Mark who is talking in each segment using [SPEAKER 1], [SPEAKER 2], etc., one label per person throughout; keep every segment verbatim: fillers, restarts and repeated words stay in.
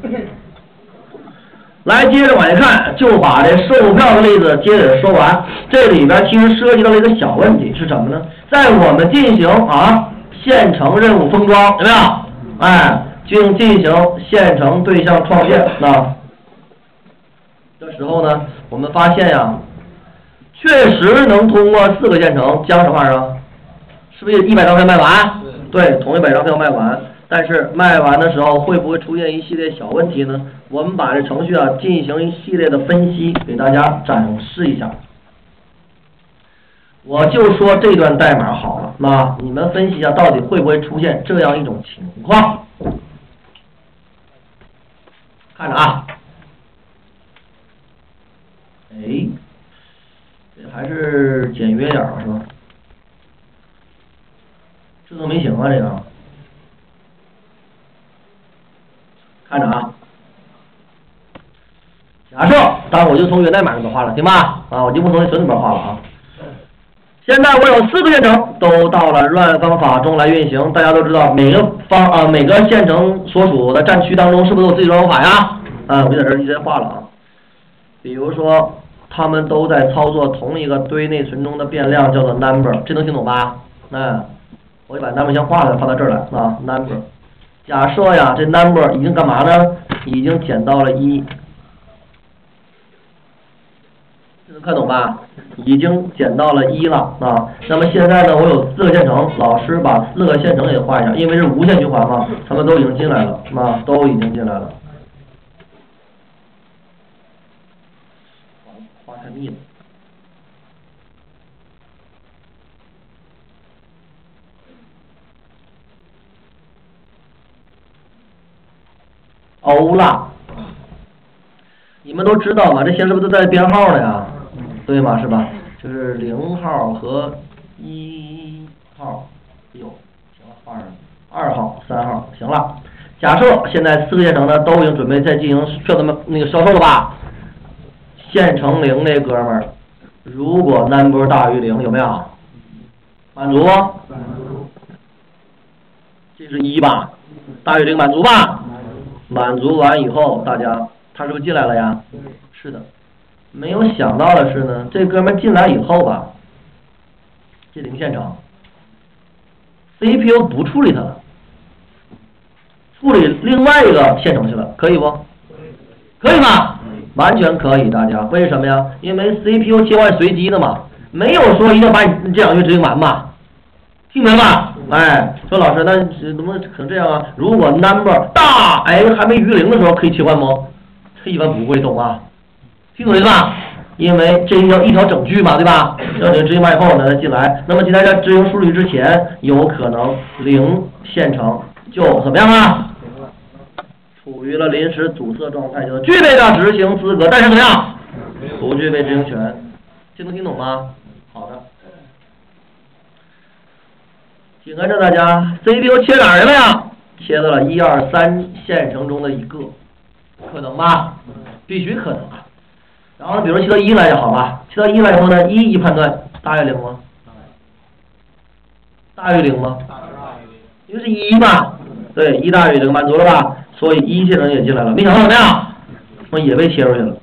[SPEAKER 1] 来，接着往下看，就把这售票的例子接着说完。这里边其实涉及到了一个小问题是什么呢？在我们进行啊县城任务封装，有没有？哎，进进行县城对象创建啊的时候呢，我们发现呀，确实能通过四个县城将什么玩意儿啊？是不是一百张票卖完？对，同一百张票卖完。但是卖完的时候会不会出现一系列小问题呢？我们把这程序啊进行一系列的分析，给大家展示一下。我就说这段代码好了，那你们分析一下到底会不会出现这样一种情况？看着啊，哎，这还是简约点儿是吧？这都没行啊，这个。看着啊，假设，当然我就从源代码里边画了，行吧？啊，我就不从存里边画了啊。现在我有四个县城都到了乱方法中来运行，大家都知道每个方啊每个县城所属的战区当中是不是有自己乱方法呀？啊，我就在这儿直接画了啊。比如说，他们都在操作同一个堆内存中的变量，叫做 number， 这能听懂吧？嗯，我就把 number 先画了，放到这儿来啊 ，number。假设呀，这 number 已经干嘛呢？已经减到了一，这能看懂吧？已经减到了一了啊。那么现在呢，我有四个县城，老师把四个县城也画一下，因为是无限循环嘛，他们都已经进来了，啊，都已经进来了。画太密了。欧了，你们都知道嘛？这些是不是都带编号的呀？对吗？是吧？就是零号和一号，哎呦，行了，画上二号、三号，行了。假设现在四个县城呢都已经准备再进行票的那个销售了吧？县城零那哥们儿，如果 number 大于零，有没有？满足？这是一吧？大于零满足吧？满足完以后，大家他是不是进来了呀？是的。没有想到的是呢，这哥们进来以后吧，这零县城 C P U 不处理它了，处理另外一个县城去了，可以不？可以吗？完全可以，大家为什么呀？因为 C P U 切换随机的嘛，没有说一定要把你这两句执行完嘛，听明白吧？哎，说老师，那怎么可能这样啊？如果 number 大 X 还没余零的时候可以切换不？这一般不会，懂吗？听懂了吧？因为这一条一条整句嘛，对吧？要你执行完以后呢，再进来。那么在它执行数据之前，有可能零县城就怎么样啊？处于了临时阻塞状态，就具备了执行资格，但是怎么样？不具备执行权。这能听懂吗？好的。紧跟着大家 C P U 切哪儿去了呀？切到了一二三县城中的一个，可能吧？必须可能啊。然后比如切到一来就好吧，切到一来以后呢，一一判断大于零吗？大于零吗？因为是一嘛，对，一大于零，满足了吧？所以一县城也进来了，没想到怎么样？我也被切出去了。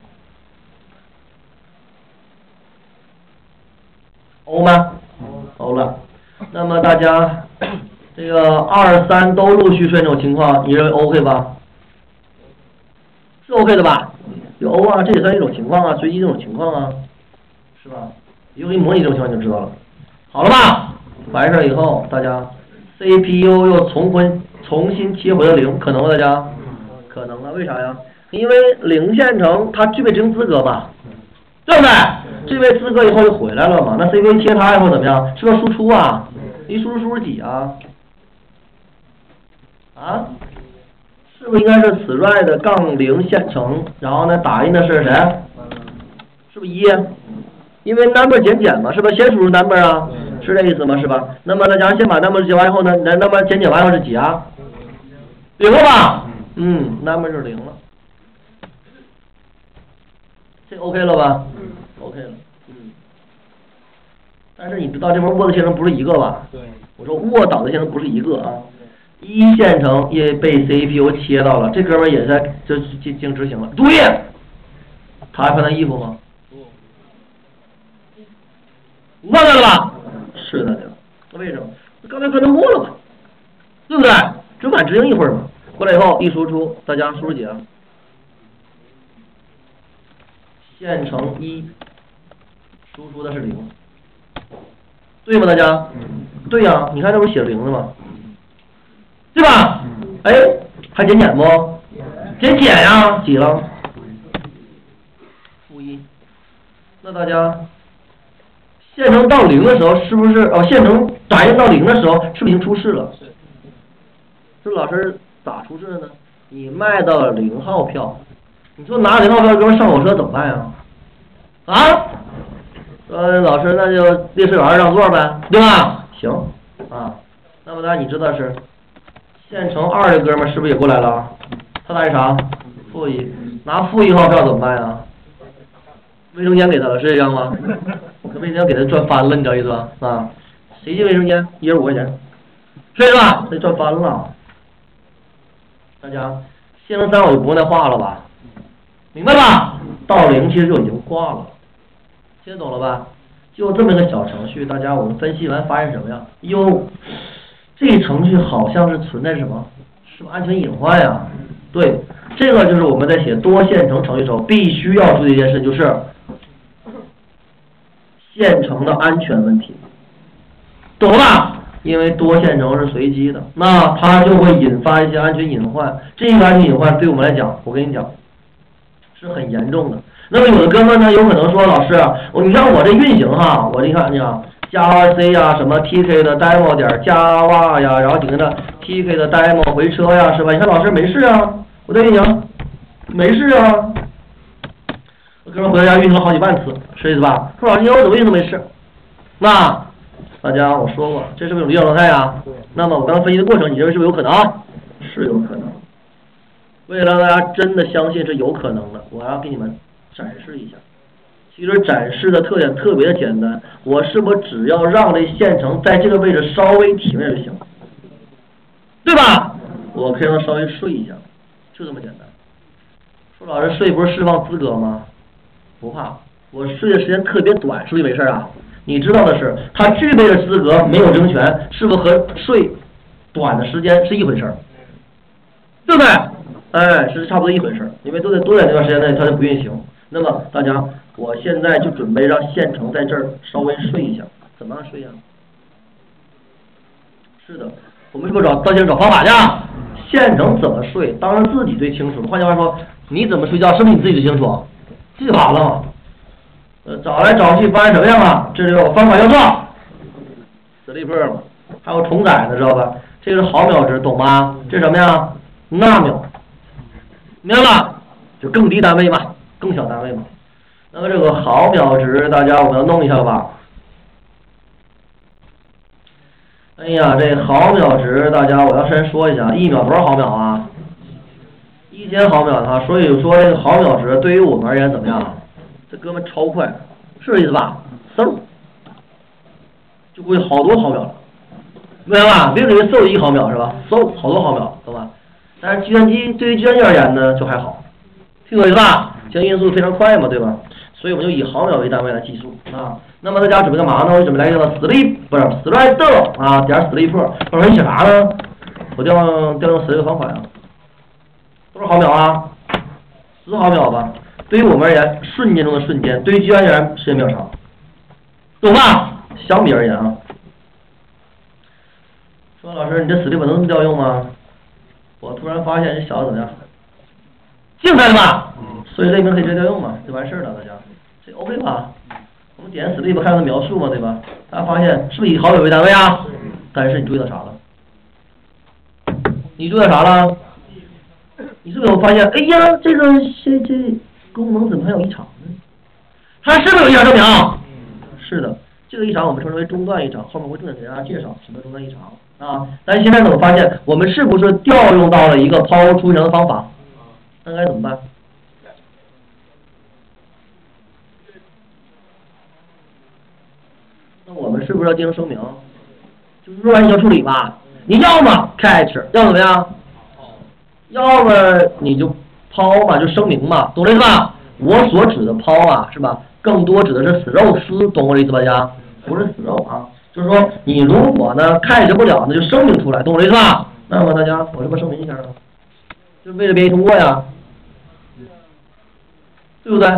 [SPEAKER 1] 欧吗？欧了。那么大家这个二三都陆续出现这种情况，你认为 OK 吧？是 OK 的吧？有 O 啊，这也算一种情况啊，随机这种情况啊，是吧？以后给你模拟这种情况你就知道了。好了吧？完事儿以后，大家 C P U 又重回重新切回了零，可能吗？大家？可能啊，为啥呀？因为零县城它具备执行资格嘛，对不对？具备资格以后就回来了嘛，那 C P U 切它以后怎么样？是不是输出啊？一输出输出几啊？啊？是不是应该是此 red 杠零县城，然后呢打印的是谁？是不是一？因为 number 减减嘛，是不是先输入 number 啊？是这意思吗？是吧？那么大家先把 number 写完以后呢，那 number 减减完以后是几啊？零了吧？嗯 ，number 是零了。这 OK 了吧 ？OK 了，嗯。但是你知道这边 Word 县城不是一个吧？对。我说卧倒的县城不是一个啊。 一线程也被 C P U 切到了，这哥们儿也在就进行执行了。注意，他还穿他衣服吗？忘掉了吧？是的，那为什么？刚才跟他过了吧？对不对？只晚执行一会儿嘛。过来以后一输出，大家输出几啊？线程一，输出的是零，对吗？大家？对呀、啊，你看这不是写零的吗？对吧？哎，还减减不？减减呀，几了？负一。那大家线程到零的时候，是不是哦？线程打印到零的时候，是不是已经出示了？是。这老师咋出示的呢？你卖到了零号票，你说拿零号票给我上火车怎么办呀？啊？呃，老师那就列车员让座呗，对吧？行啊。那么大家你知道是线程二的哥们儿是不是也过来了？他拿啥？负一，拿负一号票怎么办呀？卫生间给他了，是这样吗？可卫生间给他赚翻了，你知道意思吧？啊，谁进卫生间？一人五块钱，是吧？那赚翻了。大家，线程三我就不用再画了吧？明白吧？到零其实就已经挂了，听懂了吧？就这么一个小程序，大家我们分析完发现什么呀？哟，这程序好像是存在什么？是不是安全隐患呀？对，这个就是我们在写多线程程序的时候必须要注意的一件事，就是线程的安全问题，懂了吧？因为多线程是随机的，那它就会引发一些安全隐患。这个安全隐患对我们来讲，我跟你讲，是很严重的。那么有的哥们呢，有可能说，老师，我你看我这运行哈，我你看你看 Java C 呀，什么 T K 的 demo 点 Java 呀，然后几个呢 T K 的 demo 回车呀，是吧？你看老师没事啊，我在运行，没事啊。我哥们回到家运行了好几万次，是意思吧？说老师，你看我怎么运行没事？那大家我说过，这是不是有理想状态啊？那么我刚刚分析的过程，你认为是不是有可能？是有可能。为了让大家真的相信是有可能的，我要给你们展示一下。其实展示的特点特别的简单，我是不是只要让这线程在这个位置稍微停下就行，对吧？我可以让它稍微睡一下，就这么简单。说老师睡不是释放资格吗？不怕，我睡的时间特别短，是不是没事啊？你知道的是，他具备的资格没有征权，是不是和睡短的时间是一回事儿？对不对？哎，是差不多一回事儿，因为都在多在这段时间内它就不运行。那么大家，我现在就准备让线程在这儿稍微睡一下，怎么样睡呀？是的，我们是不是找到现找方法去？线程怎么睡，当然自己最清楚。换句话说，你怎么睡觉，是不是你自己最清楚？记完了吗？呃，找来找去发现什么样啊？这里有方法要做 ，sleep 嘛，还有重载的，知道吧？这个是毫秒值，懂吗？这是什么呀？纳秒，明白吧？就更低单位嘛，更小单位嘛。那么这个毫秒值，大家我们要弄一下了吧？哎呀，这毫秒值，大家我要先说一下，一秒多少毫秒啊？一千毫秒啊，所以说这个毫秒值对于我们而言怎么样？这哥们超快，是这意思吧？嗖，就过去好多毫秒了，明白吧？别以为嗖一毫秒是吧？嗖好多毫秒，懂吧？但是计算机对于计算机而言呢，就还好，听懂意思吧？计算运速非常快嘛，对吧？所以我们就以毫秒为单位来计数啊。那么大家准备干嘛呢？我准备来一个 sleep 不是 thread 啊，点 sleep。老师你写啥呢？我调用调用 sleep 方法呀。多少毫秒啊？十毫秒吧。对于我们而言，瞬间中的瞬间；对于计算机而言，时间比较长，懂吧？相比而言啊。说老师，你这 sleep 能这么调用吗？我突然发现这小子怎么样？静态的吧？所以类名可以直接调用嘛，就完事儿了，大家。这 OK 吧？我们点 sleep 看它的描述嘛，对吧？大家发现是不是以毫秒为单位啊？但是你注意到啥了？你注意到啥了？你是不是有发现？哎呀，这个这这功能怎么还有异常呢？它是不是有异常证明？是的，这个异常我们称之为中断异常，后面会重点给大家介绍什么中断异常啊。但是现在呢，我发现我们是不是调用到了一个抛出异常的方法？那该怎么办？那我们是不是要进行声明？就是弱完异常处理吧？ 你要么 catch， 要怎么样？要么你就抛嘛，就声明嘛，懂这意思吧？我所指的抛啊，是吧？更多指的是死肉丝，懂我的意思吧，大家？不是死肉啊，就是说你如果呢 catch 不了，那就声明出来，懂我的意思吧？那么大家，我这么声明一下啊，就为了编译通过呀，对不对？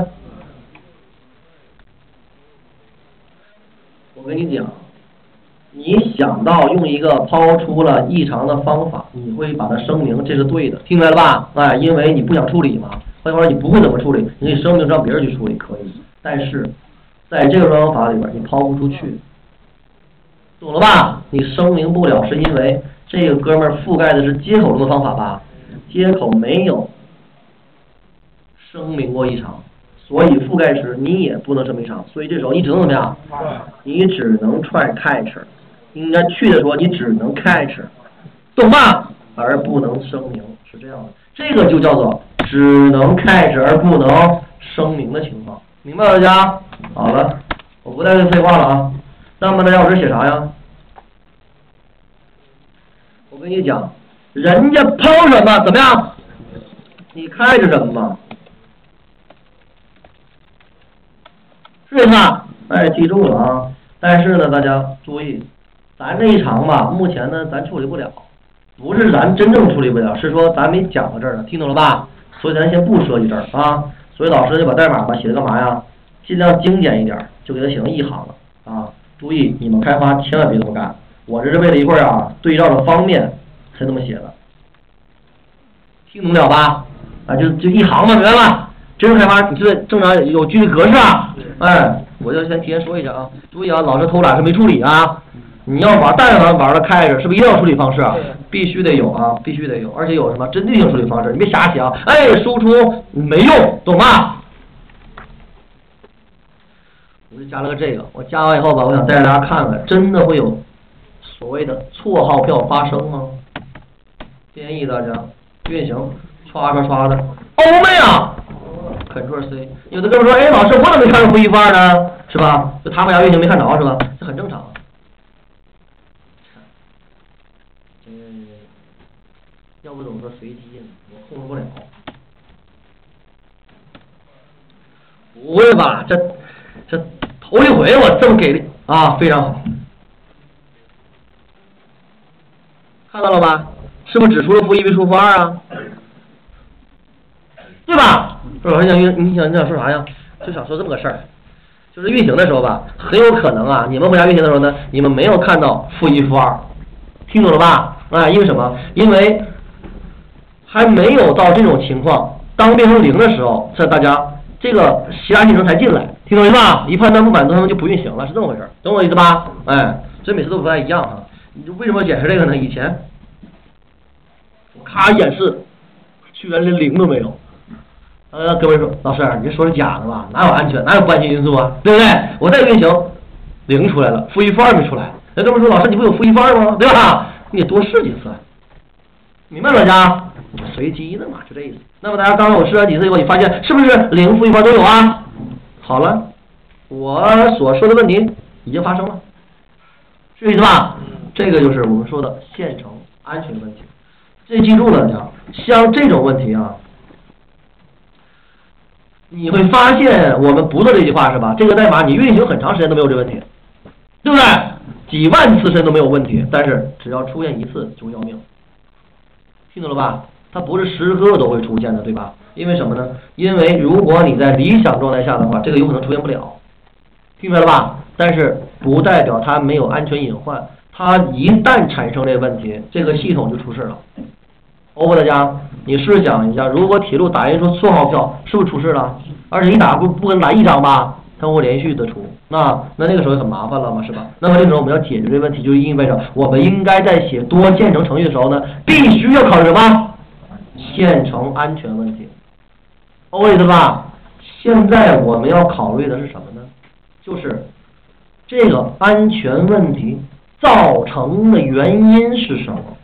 [SPEAKER 1] 我跟你讲。你想到用一个抛出了异常的方法，你会把它声明，这是对的，听明白了吧？哎，因为你不想处理嘛，或者说你不会怎么处理，你可以声明让别人去处理，可以。但是在这个专用法里边，你抛不出去，懂了吧？你声明不了，是因为这个哥们儿覆盖的是接口中的方法吧？接口没有声明过异常。所以覆盖时你也不能声明异常，所以这时候你只能怎么样？你只能 try catch。应该去的说，你只能 catch， 懂吧？而不能声明，是这样的。这个就叫做只能 catch 而不能声明的情况，明白了大家？好了，我不再废话了啊。那么大家我这写啥呀？我跟你讲，人家抛什么怎么样？你 catch 什么嘛？是这样，哎，记住了啊。但是呢，大家注意。咱这一场吧，目前呢咱处理不了，不是咱真正处理不了，是说咱没讲到这儿呢，听懂了吧？所以咱先不说这儿啊。所以老师就把代码吧写的干嘛呀？尽量精简一点，就给它写成一行了啊。注意你们开发千万别这么干，我这是为了一会儿啊对照的方便才这么写的，听懂了吧？啊，就就一行嘛，明白吧？真实开发你这正常有具体格式啊。哎，我就先提前说一下啊，注意啊，老师偷懒是没处理啊。你要玩但凡玩的开着，是不是一定要处理方式啊？必须得有啊，必须得有，而且有什么针对性处理方式，你别瞎写啊！哎，输出没用，懂吗？我就加了个这个，我加完以后吧，我想带着大家看看，真的会有所谓的错号票发生吗？建议大家运行刷刷刷的，欧妹啊 ，Ctrl C， 有的哥们说，哎，老师我怎么没看到负一负二呢？是吧？就他们家运行没看着是吧？这很正常。要不怎么说随机呢？我控制不了。不会吧？这这头一回我这么给力啊，非常好。看到了吧？是不是只出了负一没出负二啊？对吧？说老师想运，你想你想说啥呀？就想说这么个事儿，就是运行的时候吧，很有可能啊，你们回家运行的时候呢，你们没有看到负一负二，听懂了吧？啊，因为什么？因为还没有到这种情况，当变成零的时候，这大家这个其他进程才进来，听懂了吧？一判断不满足，他们就不运行了，是这么回事，懂我意思吧？哎，所以每次都不太一样哈。你为什么解释这个呢？以前我咔演示，居然连零都没有。呃，各位说，老师，你这说是假的吧？哪有安全，哪有不安全因素啊？对不对？我再运行，零出来了，负一负二没出来。那哥们说，老师，你不有负一负二吗？对吧？你得多试几次，明白了大家？随机的嘛，就这意思。那么大家刚刚我试了几次以后，你发现是不是零负一负二都有啊？好了，我所说的问题已经发生了，是这意思吧？这个就是我们说的线程安全问题。这记住了，大家，像这种问题啊。你会发现我们不做这句话是吧？这个代码你运行很长时间都没有这问题，对不对？几万次甚至都没有问题，但是只要出现一次就要命，听懂了吧？它不是时刻都会出现的，对吧？因为什么呢？因为如果你在理想状态下的话，这个有可能出现不了，听明白了吧？但是不代表它没有安全隐患，它一旦产生这个问题，这个系统就出事了。包括大家，你试想一下，如果铁路打印出错号票，是不是出事了？而且一打不不可能打一张吧，它会连续的出，那那那个时候很麻烦了嘛，是吧？那么这时候我们要解决这个问题，就意味着我们应该在写多线程程序的时候呢，必须要考虑什么？线程安全问题，懂我意思吧？现在我们要考虑的是什么呢？就是这个安全问题造成的原因是什么？